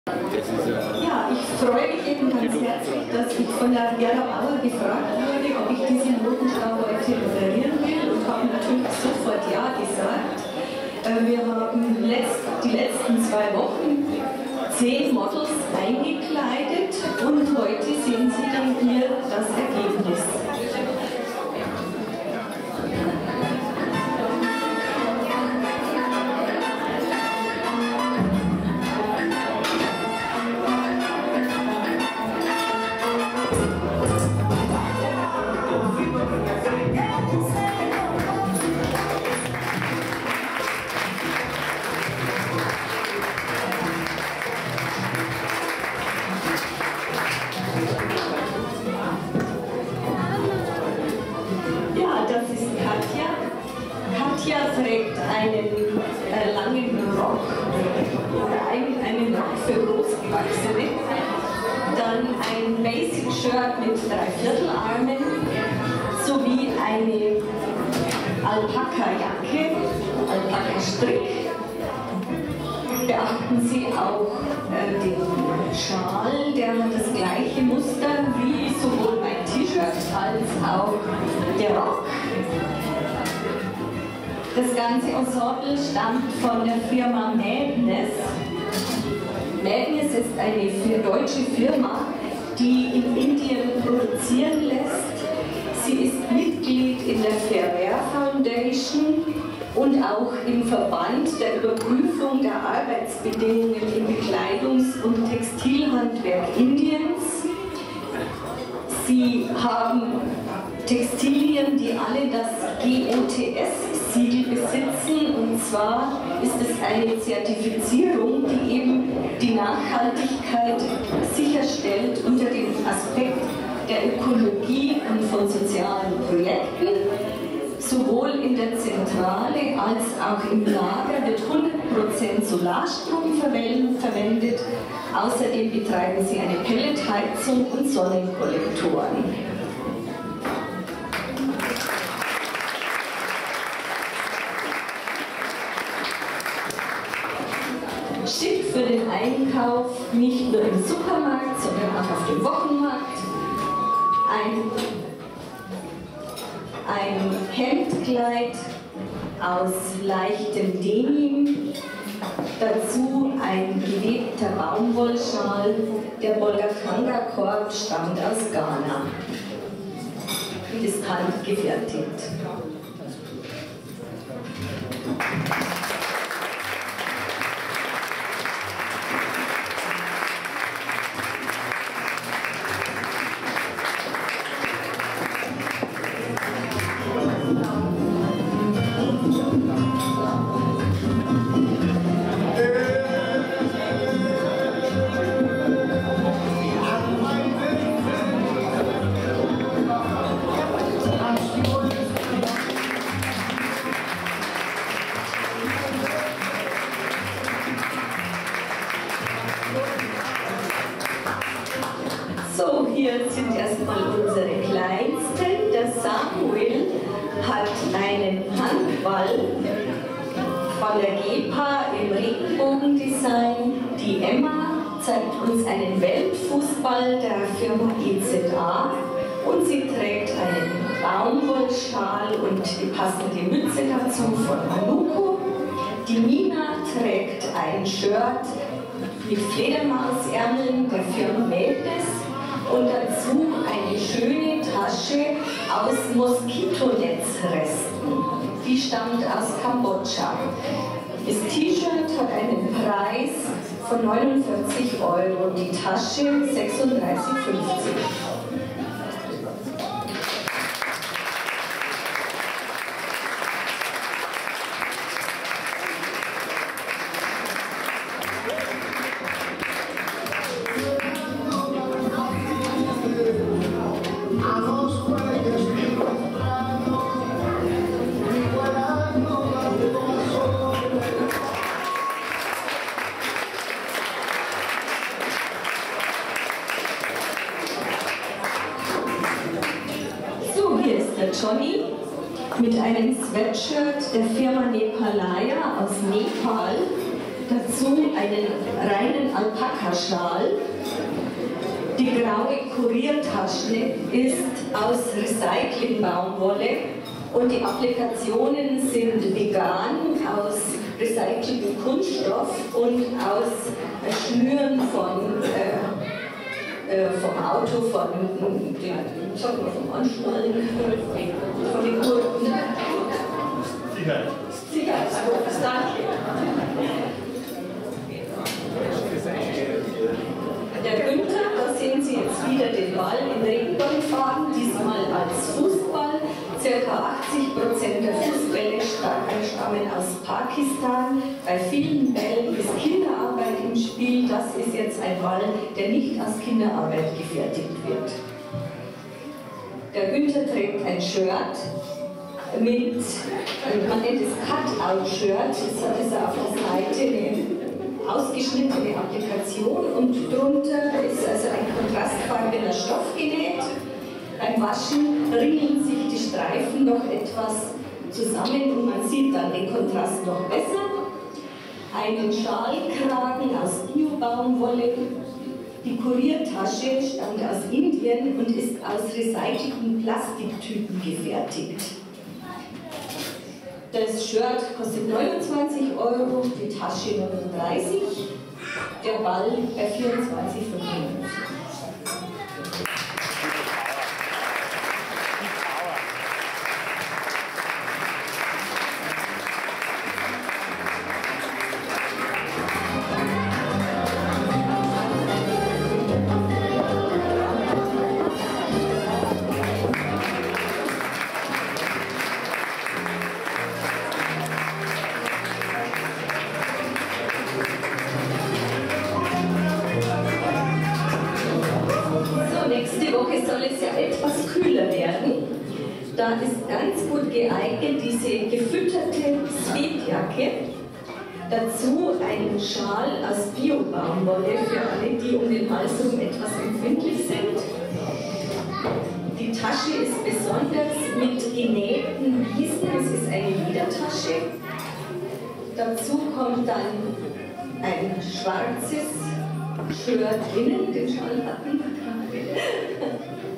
Ja, ich freue mich eben ganz herzlich, dass ich von der Gerda Bauer gefragt wurde, ob ich diese Modenschau heute moderieren will, und habe natürlich sofort ja gesagt. Wir haben die letzten 2 Wochen 10 Models eingekleidet und heute sehen Sie dann hier das Ergebnis. Katja trägt einen langen Rock, oder eigentlich einen Rock für Großgewachsene, dann ein Basic-Shirt mit 3/4-Armen sowie eine Alpaka-Jacke, Alpaka-Strick. Beachten Sie auch den Schal, der hat das gleiche Muster wie sowohl mein T-Shirt als auch der Rock. Das ganze Ensemble stammt von der Firma Madness. Madness ist eine deutsche Firma, die in Indien produzieren lässt. Sie ist Mitglied in der Fair Foundation und auch im Verband der Überprüfung der Arbeitsbedingungen im Bekleidungs- und Textilhandwerk Indiens. Sie haben Textilien, die alle das GOTS-Siegel besitzen, und zwar ist es eine Zertifizierung, die eben die Nachhaltigkeit sicherstellt unter dem Aspekt der Ökologie und von sozialen Projekten. Sowohl in der Zentrale als auch im Lager wird 100% Solarstrom verwendet. Außerdem betreiben sie eine Pelletheizung und Sonnenkollektoren. Schick für den Einkauf, nicht nur im Supermarkt, sondern auch auf dem Wochenmarkt. Ein Hemdkleid aus leichtem Denim, dazu ein gewebter Baumwollschal. Der Bolgatanga-Korb stammt aus Ghana. Ist handgefertigt. So, hier sind erstmal unsere Kleinsten. Der Samuel hat einen Handball von der GEPA im Regenbogendesign. Die Emma zeigt uns einen Weltfußball der Firma EZA und sie trägt einen Baumwollschal und die passende Mütze dazu von Manuko. Die Nina trägt ein Shirt mit Fledermausärmeln der Firma Madness und dazu eine schöne Tasche aus Moskitonetzresten. Die stammt aus Kambodscha. Das T-Shirt hat einen Preis von 49 € und die Tasche 36,50 €. Johnny mit einem Sweatshirt der Firma Nepalaya aus Nepal. Dazu einen reinen Alpaka-Schal. Die graue Kuriertasche ist aus Recycling-Baumwolle und die Applikationen sind vegan, aus recyceltem Kunststoff und aus Schnüren vom Auto, vom Anschnallen, von den Gurten. Sicherheitsgurt, danke. Der Günther, da sehen Sie jetzt wieder den Ball in Regenbogenfarben, diesmal als Fußball. Circa 80% der Fußbälle stammen aus Pakistan. Bei vielen Bällen ist Kinderarbeit im Spiel. Das ist jetzt ein Ball, der nicht aus Kinderarbeit gefertigt wird. Der Günther trägt ein Shirt mit, man nennt es Cut-Out-Shirt. Das ist auf der Seite eine ausgeschnittene Applikation und drunter ist also ein kontrastfarbener Stoff genäht. Beim Waschen ringeln sich die Streifen noch etwas zusammen und man sieht dann den Kontrast noch besser. Einen Schalkragen aus Bio-Baumwolle. Die Kuriertasche stammt aus Indien und ist aus recycelten Plastiktüten gefertigt. Das Shirt kostet 29 €, die Tasche 39, der Ball bei 24,95 €. Da ist ganz gut geeignet diese gefütterte Sweatjacke. Dazu einen Schal aus Bio-Baumwolle für alle, die um den Hals herum etwas empfindlich sind. Die Tasche ist besonders mit genähten Wiesen, es ist eine Ledertasche. Dazu kommt dann ein schwarzes Shirt innen, den Schal hatten wir gerade.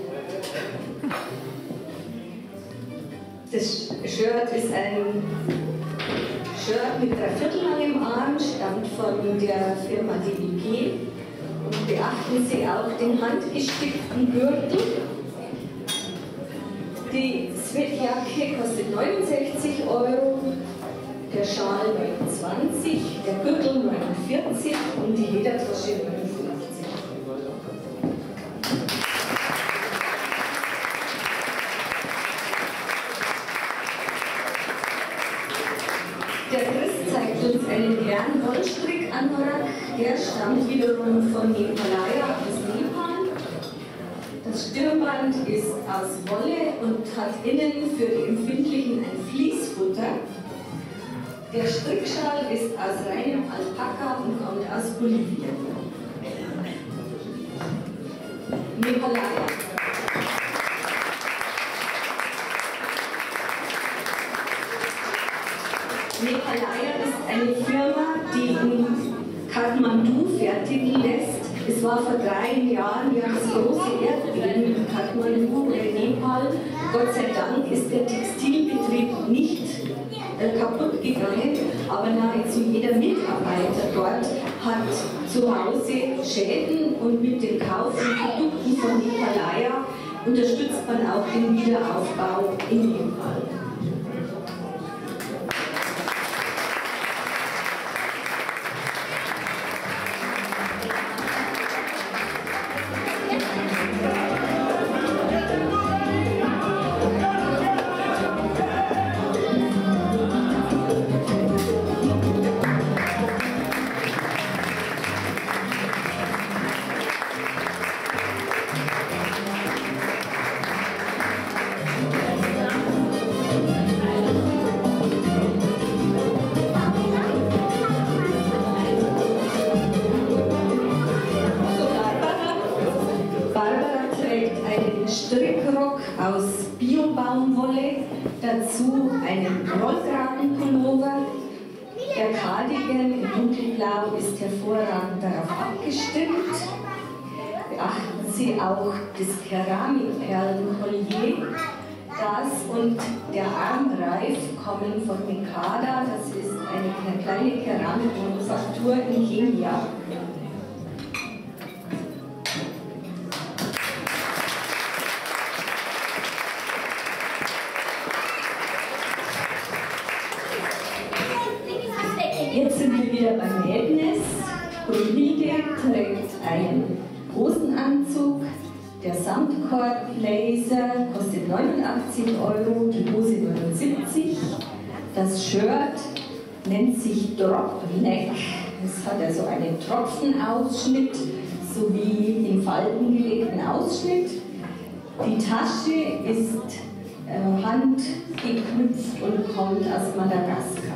Das Shirt ist ein Shirt mit 3/4 langem Arm, stammt von der Firma DBG. Und beachten Sie auch den handgestickten Gürtel. Die Sweatjacke kostet 69 €, der Schal 29, der Gürtel 49 und die Ledertasche 59. Der Chris zeigt uns einen leeren Wollstrick-Anorak, der stammt wiederum von Himalaya aus Nepal. Das Stirnband ist aus Wolle und hat innen für die Empfindlichen ein Fließfutter. Der Strickschal ist aus reinem Alpaka und kommt aus Bolivien. Himalaya. Himalaya ist eine Firma, die in Kathmandu fertigen lässt. Es war vor 3 Jahren ja das große Erdbeben in Kathmandu in Nepal. Gott sei Dank ist der Textilbetrieb nicht kaputt gegangen, aber nahezu jeder Mitarbeiter dort hat zu Hause Schäden und mit dem Kauf von Produkten von Himalaya unterstützt man auch den Wiederaufbau in Nepal. Strickrock aus Bio-Baumwolle, dazu einen Rollkragenpullover. Der Cardigan in dunkelblau ist hervorragend darauf abgestimmt. Beachten Sie auch das Keramikperlenkollier. Das und der Armreif kommen von Mikada, das ist eine kleine Keramikmanufaktur in Kenia. Jetzt sind wir wieder bei Madness. Brunhilde trägt einen Hosenanzug. Der Samtcord-Blazer kostet 89 €, die Hose 79. Das Shirt nennt sich Drop Neck. Es hat also einen Tropfenausschnitt sowie in Falten gelegten Ausschnitt. Die Tasche ist handgeknüpft und kommt aus Madagaskar.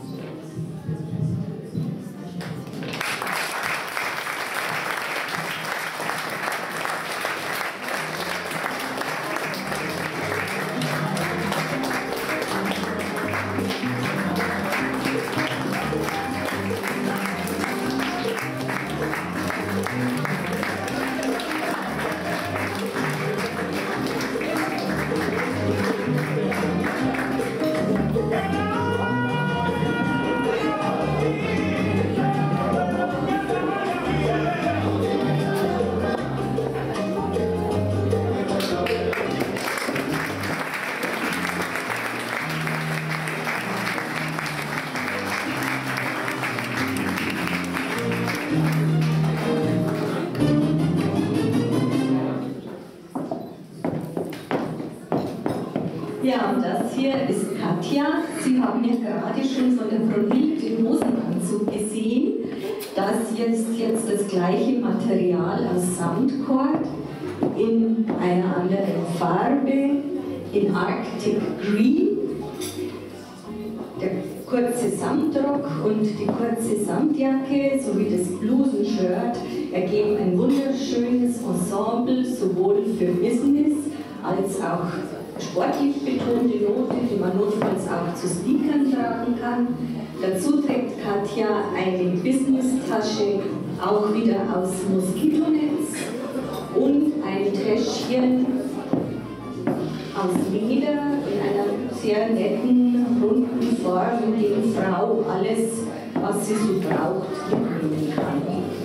Ja, und das hier ist Katja. Sie haben ja gerade schon von der Brunhilde den Hosenanzug gesehen. Das hier ist jetzt das gleiche Material aus Samtcord in einer anderen Farbe, in Arctic Green. Der kurze Samtrock und die kurze Samtjacke sowie das Blusenshirt ergeben ein wunderschönes Ensemble, sowohl für Business als auch sportlich betonte Note, die man notfalls auch zu Sneakern tragen kann. Dazu trägt Katja eine Business-Tasche, auch wieder aus Moskitonetz, und ein Täschchen aus Leder in einer sehr netten, runden Form, in dem Frau alles, was sie so braucht, mitnehmen kann.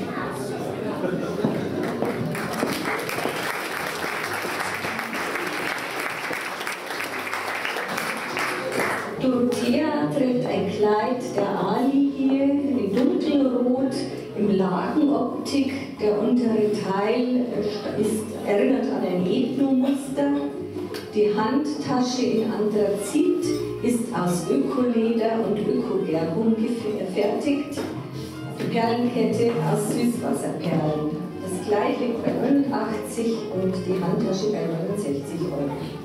Dorothea trägt ein Kleid der A-Linie in dunkelrot, im Lagenoptik. Der untere Teil erinnert an ein Ethnomuster. Die Handtasche in Anthrazit ist aus Ökoleder und Ökogerbung gefertigt. Die Perlenkette aus Süßwasserperlen. Das Kleid liegt bei 89 und die Handtasche bei 69 €.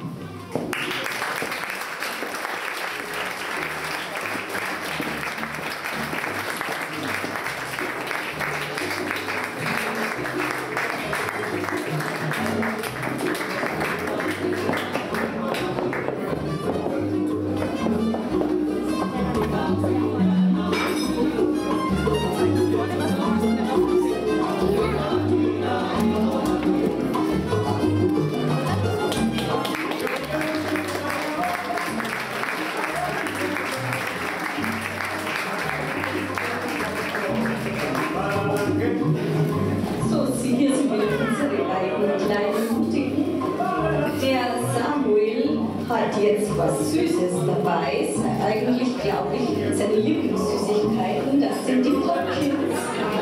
Hat jetzt was Süßes dabei. Eigentlich glaube ich, seine Lieblingssüßigkeiten, das sind die Popkins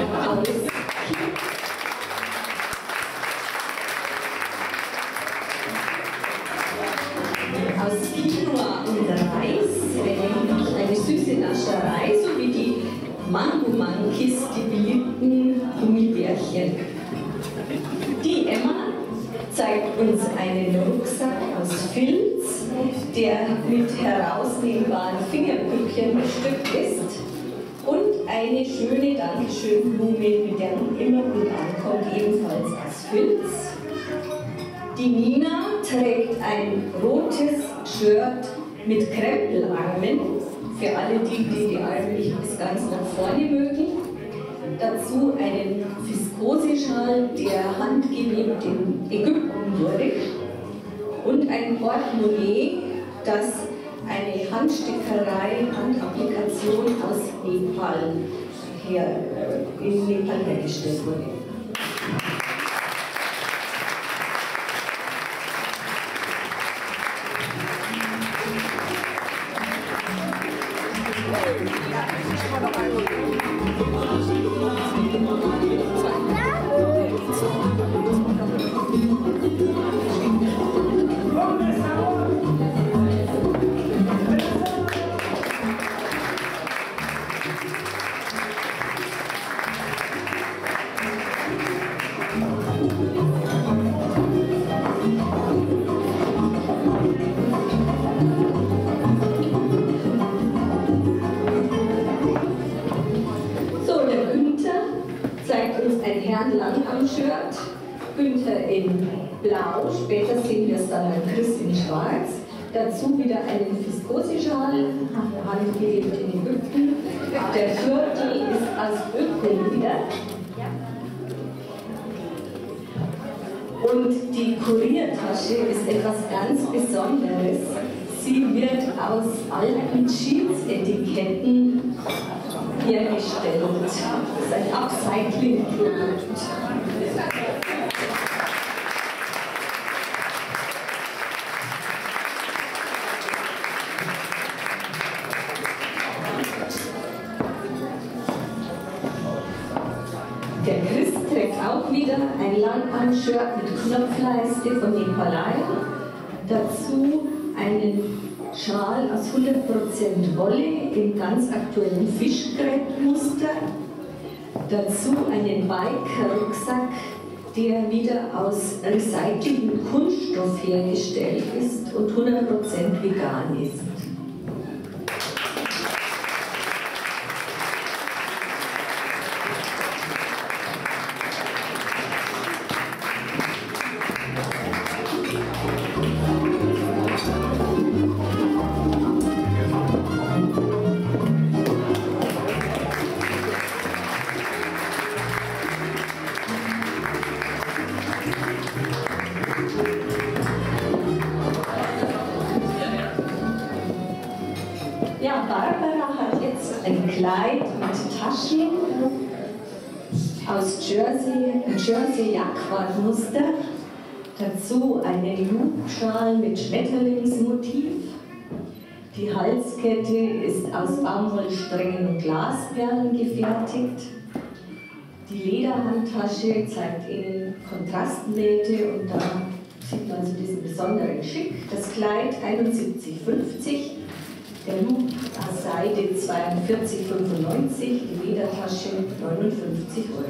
aus Quinoa und Reis, eine süße Nascherei, sowie die Mango Monkeys, die beliebten Gummibärchen. Die Emma zeigt uns einen Rucksack aus Filz, der mit herausnehmbaren Fingerpüppchen bestückt ist, und eine schöne Dankeschön-Blume, mit der man immer gut ankommt, ebenfalls aus Filz. Die Nina trägt ein rotes Shirt mit Krempelarmen, für alle die eigentlich bis ganz nach vorne mögen. Dazu einen Viskoseschal, der handgewebt in Ägypten wurde. Und ein Portemonnaie, das eine Handstickerei, Handapplikation aus Nepal in Nepal hergestellt wurde. Günther in Blau, später sehen wir es dann bei Chris in Schwarz. Dazu wieder einen Viskoseschal, handgewebt in Ägypten. Der Gürtel ist aus Ökoleder. Und die Kuriertasche ist etwas ganz Besonderes. Sie wird aus alten Jeans-Etiketten hergestellt. Das ist ein Upcycling-Produkt. Der Chris trägt auch wieder ein Langarm-Shirt mit Knopfleiste von Nepalaya. Dazu einen Schal aus 100% Wolle im ganz aktuellen Fischgrätmuster. Dazu einen Biker-Rucksack, der wieder aus recyceltem Kunststoff hergestellt ist und 100% vegan ist. Ja, Barbara hat jetzt ein Kleid mit Taschen aus Jersey-Jacquard-Muster. Dazu einen Loopschal mit Schmetterlingsmotiv. Die Halskette ist aus Baumwollsträngen und Glasperlen gefertigt. Die Lederhandtasche zeigt Ihnen Kontrastnähte und da sieht man so diesen besonderen Schick. Das Kleid 71,50. Der Loop aus Seide 42,95, die Ledertasche 59 €.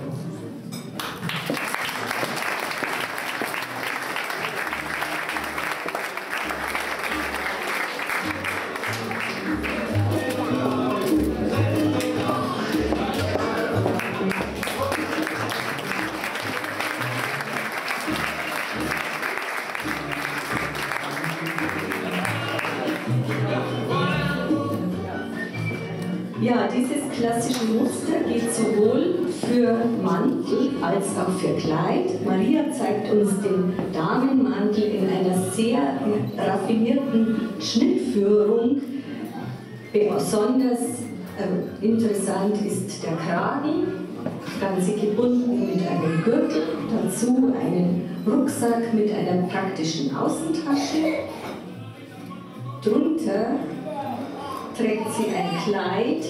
Ja, dieses klassische Muster geht sowohl für Mantel als auch für Kleid. Maria zeigt uns den Damenmantel in einer sehr raffinierten Schnittführung. Besonders interessant ist der Kragen, das Ganze gebunden mit einem Gürtel, dazu einen Rucksack mit einer praktischen Außentasche. Drunter trägt sie ein Kleid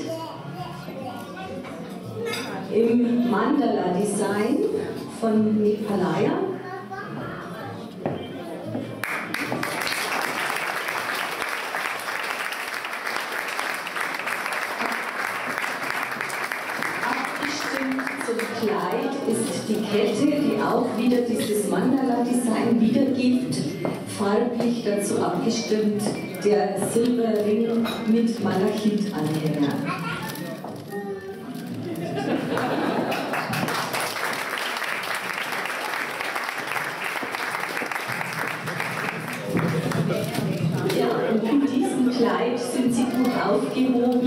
im Mandala-Design von Nepalaya. Abgestimmt zum Kleid ist die Kette, die auch wieder dieses Mandala-Design wiedergibt. Farblich dazu abgestimmt der Silberring mit Malachit-Anhänger. Ja, und mit diesem Kleid sind Sie gut aufgehoben.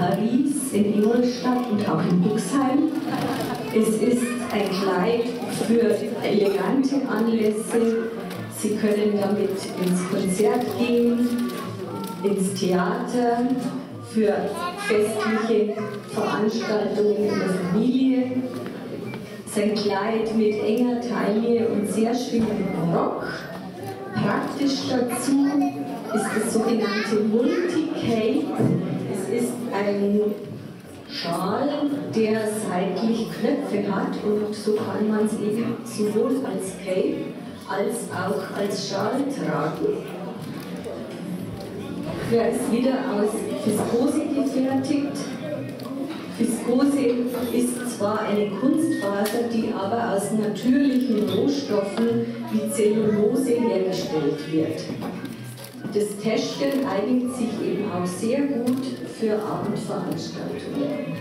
Paris, in Ingolstadt und auch in Buxheim. Es ist ein Kleid für elegante Anlässe. Sie können damit ins Konzert gehen, ins Theater, für festliche Veranstaltungen in der Familie. Sein Kleid mit enger Taille und sehr schönem Rock. Praktisch dazu ist das sogenannte Multi-Cape. Es ist ein Schal, der seitlich Knöpfe hat und so kann man es eben sowohl als Cape als auch als Schal tragen. Er ist wieder aus Viskose gefertigt. Viskose ist zwar eine Kunstfaser, die aber aus natürlichen Rohstoffen wie Zellulose hergestellt wird. Das Täschchen eignet sich eben auch sehr gut für Abendveranstaltungen.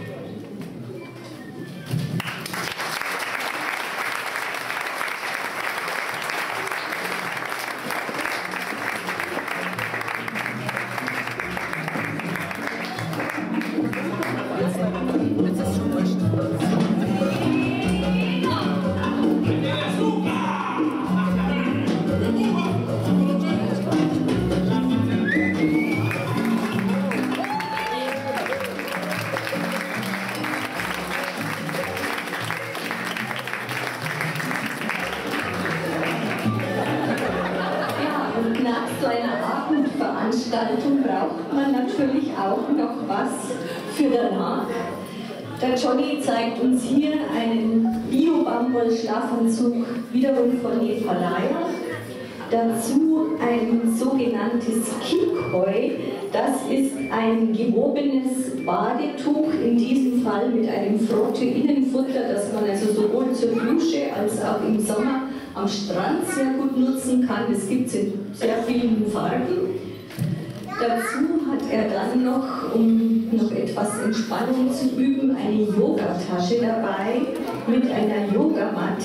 Nach so einer Abendveranstaltung braucht man natürlich auch noch was für danach. Der Johnny zeigt uns hier einen Bio-Baumwoll-Schlafanzug, wiederum von Nepalaya. Dazu ein sogenanntes Kikoi. Das ist ein gewobenes Badetuch, in diesem Fall mit einem Frotte-Innenfutter, das man also sowohl zur Dusche als auch im Sommer am Strand sehr gut nutzen kann. Es gibt es in sehr vielen Farben. Dazu hat er dann noch, um noch etwas Entspannung zu üben, eine Yogatasche dabei mit einer Yogamatte.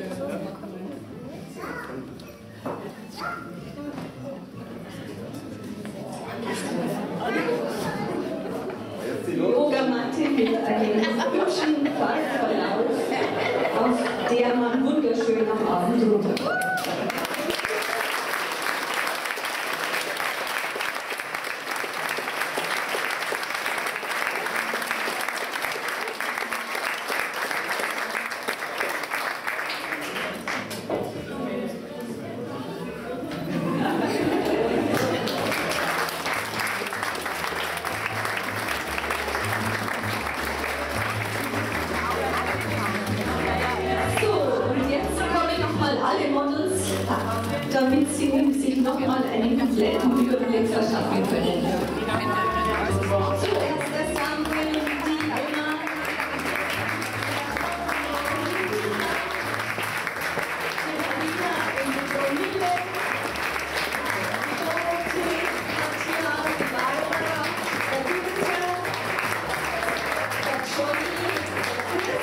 Yogamatte mit einem hübschen Farbverlauf, auf der man wunderschön am Abend runterkommt. Alle Models, damit sie sich nochmal einen kompletten Überblick verschaffen können. Zuerst der Samuel, die Emma, Carolina und Domile, Dorothee, Katja, Barbara, der Günther, der Johnny, der Chris.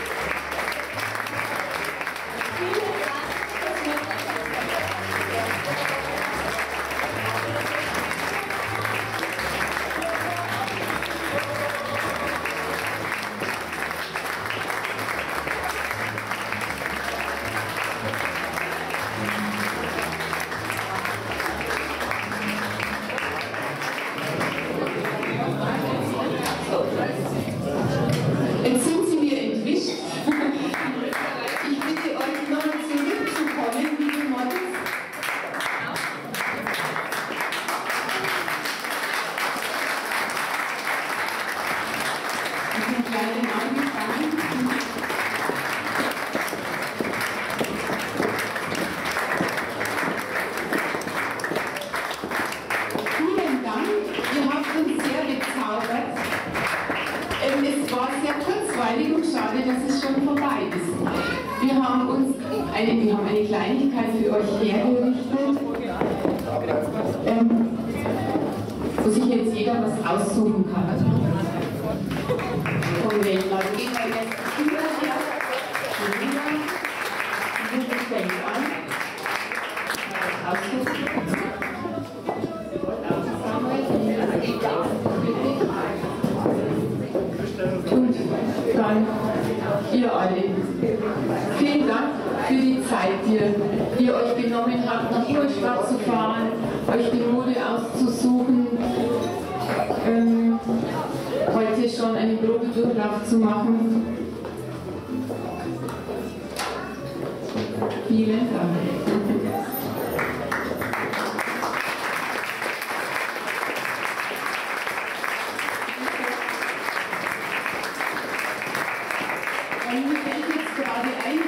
Jetzt sind Sie mir entwischt. Ich bitte euch noch zurückzukommen, liebe Models. Einen kleinen Anfang. Vielen Dank, ihr habt uns sehr bezaubert. Es war sehr kurzweilig und schade, dass es schon vorbei ist. Wir haben eine Kleinigkeit für euch hergerichtet, wo sich jetzt jeder was aussuchen kann. Von welchen Leuten geht man jetzt hierher? Hier fängt an. Aussuchen. Samuel, bitte. Vielen Dank für die Zeit, die ihr euch genommen habt, nach Ingolstadt zu fahren, euch die Mode auszusuchen, heute schon einen Probedurchlauf zu machen. Vielen Dank. Mir fällt jetzt gerade ein,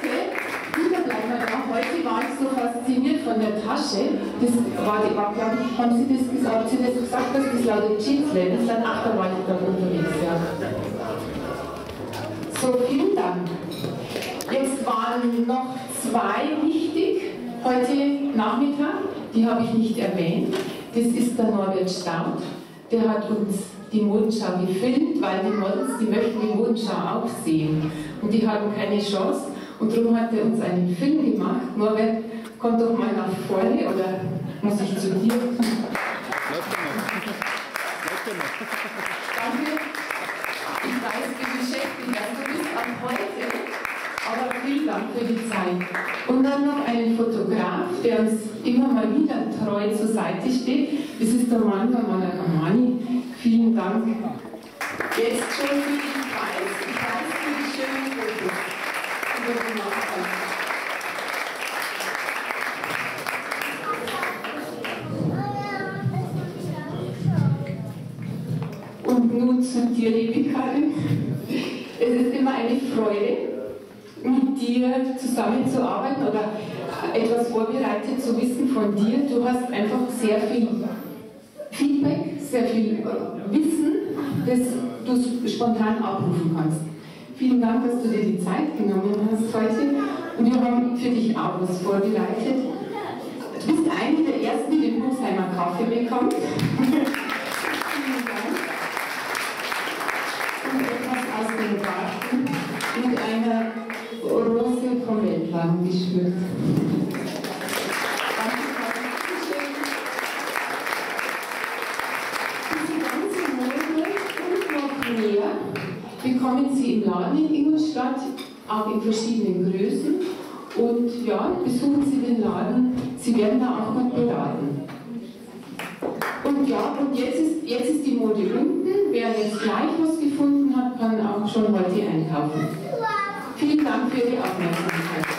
heute war ich so fasziniert von der Tasche. Das war, glaube ich, haben Sie das gesagt, dass das lautet Jeansläden ist? Ach, da war ich dann unterwegs, ja. So, vielen Dank. Jetzt waren noch zwei wichtig heute Nachmittag, die habe ich nicht erwähnt. Das ist der Norbert Staudt, der hat uns die Modenschau gefilmt, weil die Models, die möchten die Modenschau auch sehen und die haben keine Chance und darum hat er uns einen Film gemacht. Norbert, komm doch mal nach vorne oder muss ich zu dir? Danke. Ich weiß, wie beschäftigt du bist ab heute, aber vielen Dank für die Zeit. Und dann noch einen Fotograf, der uns immer mal wieder treu zur Seite steht. Das ist der Manuel Malagamani. Vielen Dank. Jetzt schon für den Preis. Ich weiß für die schönen Fotos, die du gemacht hast. Und nun zu dir, liebe Karin. Es ist immer eine Freude, mit dir zusammenzuarbeiten oder etwas vorbereitet zu wissen von dir. Du hast einfach sehr viel Feedback, sehr viel Wissen, das du spontan abrufen kannst. Vielen Dank, dass du dir die Zeit genommen hast heute. Und wir haben für dich auch was vorbereitet. Du bist eine der ersten, die den Buchsheimer Kaffee bekommt. Vielen Dank. Und etwas aus dem Garten mit einer Rose vom Weltladen geschmückt. Bekommen Sie im Laden in Ingolstadt, auch in verschiedenen Größen. Und ja, besuchen Sie den Laden, Sie werden da auch gut beraten. Und ja, und jetzt ist die Mode unten. Wer jetzt gleich was gefunden hat, kann auch schon heute einkaufen. Vielen Dank für die Aufmerksamkeit.